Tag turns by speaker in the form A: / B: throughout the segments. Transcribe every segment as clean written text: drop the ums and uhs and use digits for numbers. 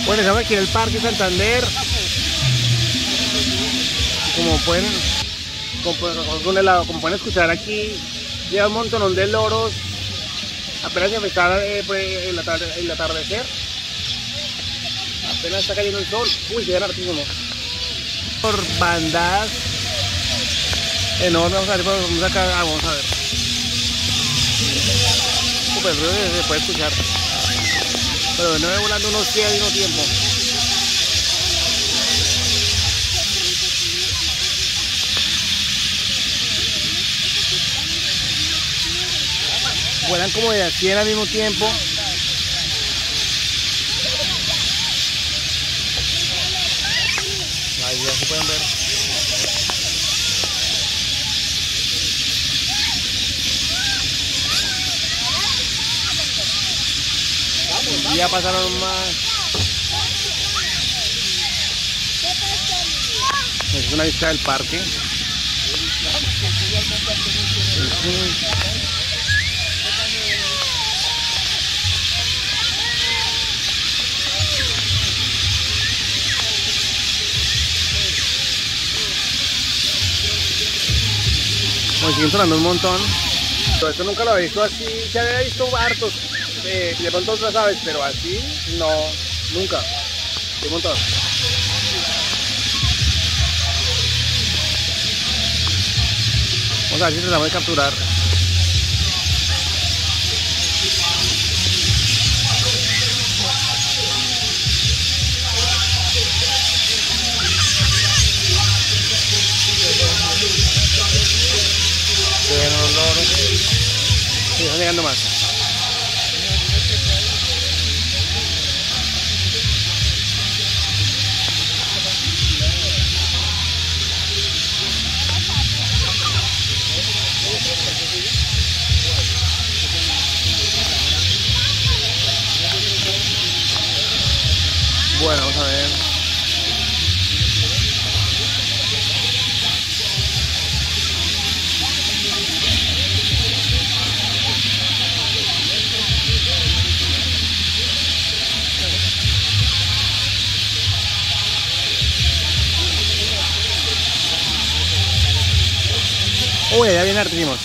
A: Bueno, estamos aquí en el Parque Santander. Como pueden escuchar aquí, lleva un montón de loros. Apenas empezar el atardecer. Apenas está cayendo el sol. Uy, llegan hartísimo. Por bandadas enormes. Vamos acá, vamos a ver. Super ruido se puede escuchar. Pero no voy volando unos 100 al mismo tiempo. Vuelan como de 100 al mismo tiempo. Ahí ya se pueden ver. Ya pasaron más. Esta es una vista del parque. Me siguen sonando un montón. Pero esto nunca lo había visto así. Se había visto hartos de pronto otras aves, pero así no, nunca. Un montón. Vamos a ver si tratamos de capturar. Los loros. Sí, están llegando más. Bueno, vamos a ver. Uy, ya viene hartísimos.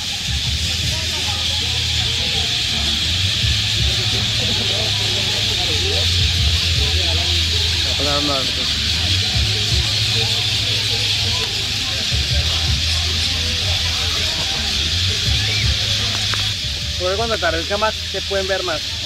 A: Luego cuando atardezca más se pueden ver más.